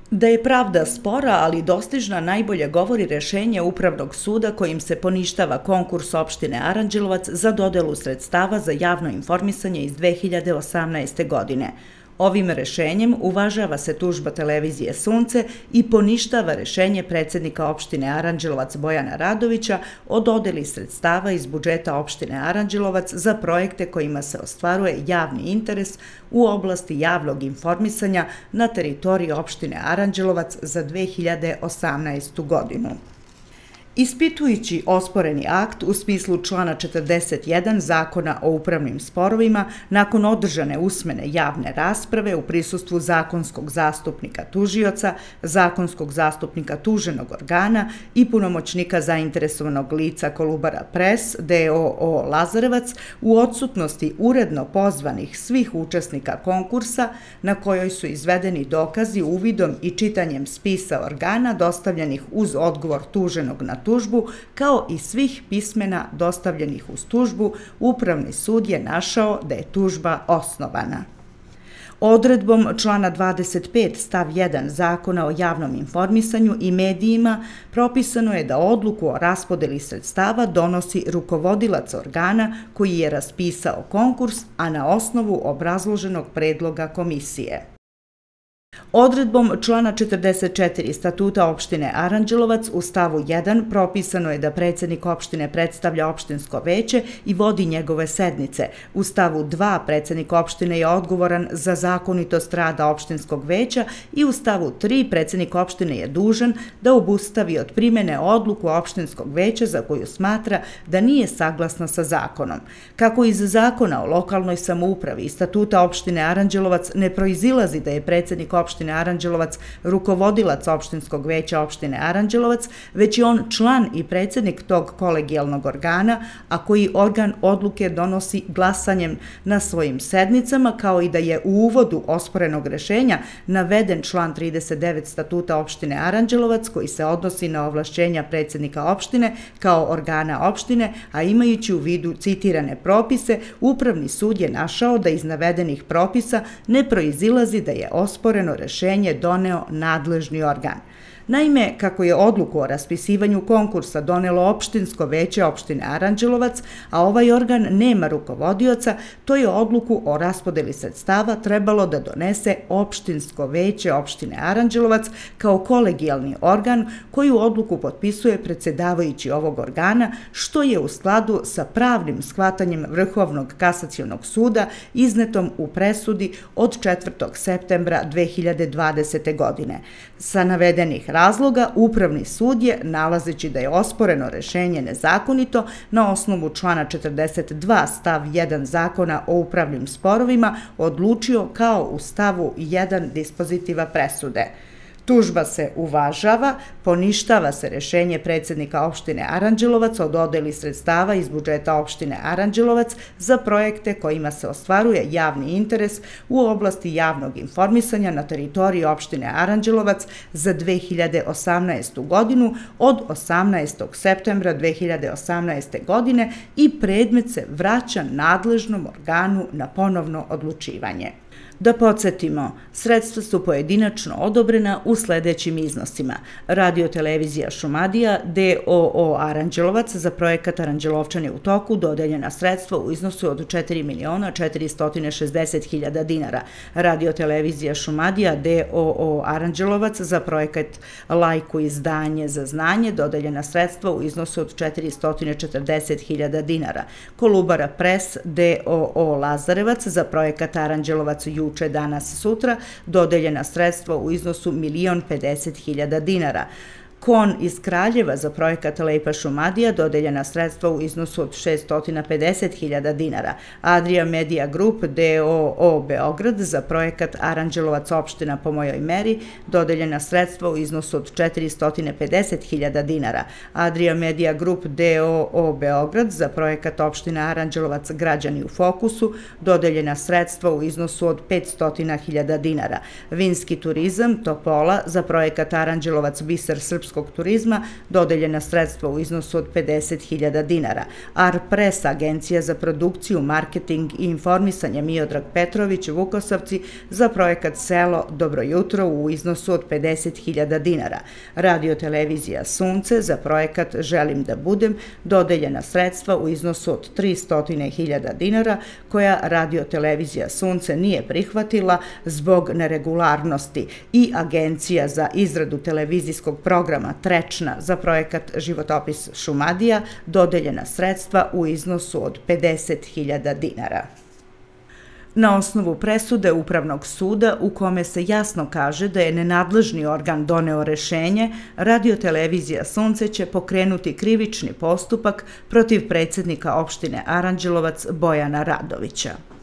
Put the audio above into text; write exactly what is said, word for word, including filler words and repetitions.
Da je pravda spora, ali dostižna, najbolje govori rešenje Upravnog suda kojim se poništava konkurs opštine Aranđelovac za dodelu sredstava za javno informisanje iz dve hiljade osamnaeste. godine. Ovim rešenjem uvažava se tužba televizije Sunce i poništava rešenje predsednika opštine Aranđelovac Bojana Radovića o dodeli sredstava iz budžeta opštine Aranđelovac za projekte kojima se ostvaruje javni interes u oblasti javnog informisanja na teritoriji opštine Aranđelovac za dve hiljade osamnaestu. godinu. Ispitujući osporeni akt u smislu člana četrdeset jedan Zakona o upravnim sporovima, nakon održane usmene javne rasprave u prisustvu zakonskog zastupnika tužioca, zakonskog zastupnika tuženog organa i punomoćnika zainteresovanog lica Kolubara Pres d o o Lazarevac, u odsutnosti uredno pozvanih svih učesnika konkursa na kojoj su izvedeni dokazi uvidom i čitanjem spisa organa dostavljenih uz odgovor tuženog na tužbu, kao i svih pismena dostavljenih uz tužbu, Upravni sud je našao da je tužba osnovana. Odredbom člana dvadeset pet stav jedan Zakona o javnom informisanju i medijima propisano je da odluku o raspodeli sredstava donosi rukovodilac organa koji je raspisao konkurs, a na osnovu obrazloženog predloga komisije. Odredbom člana četrdeset četiri Statuta opštine Aranđelovac u stavu jedan propisano je da predsednik opštine predstavlja opštinsko veće i vodi njegove sednice. U stavu dva predsednik opštine je odgovoran za zakonitost rada opštinskog veća i u stavu tri predsednik opštine je dužan da obustavi od primene odluku opštinskog veća za koju smatra da nije saglasna sa zakonom. Kako iz Zakona o lokalnoj samoupravi i Statuta opštine Aranđelovac ne proizilazi da je predsednik opštine Aranđelovac rukovodilac opštinskog veća opštine Aranđelovac, već je on član i predsednik tog kolegijalnog organa, a koji organ odluke donosi glasanjem na svojim sednicama, kao i da je u uvodu osporenog rešenja naveden član trideset devet Statuta opštine Aranđelovac koji se odnosi na ovlašćenja predsednika opštine kao organa opštine, a imajući u vidu citirane propise, Upravni sud je našao da iz navedenih propisa ne proizilazi da je osporeno rešenje doneo nadležni organ. Naime, kako je odluku o raspisivanju konkursa donelo opštinsko veće opštine Aranđelovac, a ovaj organ nema rukovodioca, to je odluku o raspodeli sredstava trebalo da donese opštinsko veće opštine Aranđelovac kao kolegijalni organ koju odluku potpisuje predsedavajući ovog organa, što je u skladu sa pravnim shvatanjem Vrhovnog kasacionog suda iznetom u presudi od četvrtog septembra dve hiljade dvadesete. godine. Sa navedenih razloga, Upravni sud je, nalazeći da je osporeno rešenje nezakonito, na osnovu člana četrdeset dva stav jedan Zakona o upravnim sporovima odlučio kao u stavu jedan dispozitiva presude. Tužba se uvažava, poništava se rešenje predsednika opštine Aranđelovac o dodeli sredstava iz budžeta opštine Aranđelovac za projekte kojima se ostvaruje javni interes u oblasti javnog informisanja na teritoriji opštine Aranđelovac za dve hiljade osamnaestu. godinu od osamnaestog septembra dve hiljade osamnaeste. godine i predmet se vraća nadležnom organu na ponovno odlučivanje. Da podsjetimo, sredstva su pojedinačno odobrena u sledećim iznosima. Radio-televizija Šumadija d o o Aranđelovac za projekat Aranđelovčani u toku dodeljena sredstva u iznosu od četiri miliona četiristo šezdeset hiljada dinara. Radio-televizija Šumadija d o o Aranđelovac za projekat Lajku izdanje za znanje dodeljena sredstva u iznosu od četiristo četrdeset hiljada dinara. Kolubara Pres d o o Lazarevac za projekat Aranđelovac juče, danas, sutra, dodeljena sredstva u iznosu milion pedeset hiljada dinara. Kon iz Kraljeva za projekat Lepa Šumadija dodeljena sredstva u iznosu od šesto pedeset hiljada dinara. Adria Media Group d o o Beograd za projekat Aranđelovac opština po mojoj meri dodeljena sredstva u iznosu od četiristo pedeset hiljada dinara. Adria Media Group d o o Beograd za projekat opština Aranđelovac građani u fokusu dodeljena sredstva u iznosu od petsto hiljada dinara. Vinski turizam Topola za projekat Aranđelovac biser srpskog klubskog turizma dodeljena sredstva u iznosu od pedeset hiljada dinara. Arpress, Agencija za produkciju, marketing i informisanje Miodrag Petrović, Vukosavci, za projekat Selo Dobro jutro u iznosu od pedeset hiljada dinara. Radio-televizija Sunce za projekat Želim da budem dodeljena sredstva u iznosu od tristo hiljada dinara, koja Radio-televizija Sunce nije prihvatila zbog neregularnosti, i Agencija za izradu televizijskog programa Trečna za projekat Životopis Šumadija dodeljena sredstva u iznosu od pedeset hiljada dinara. Na osnovu presude Upravnog suda u kome se jasno kaže da je nenadležni organ doneo rešenje, Radio-televizija Sunce će pokrenuti krivični postupak protiv predsjednika opštine Aranđelovac Bojana Radovića.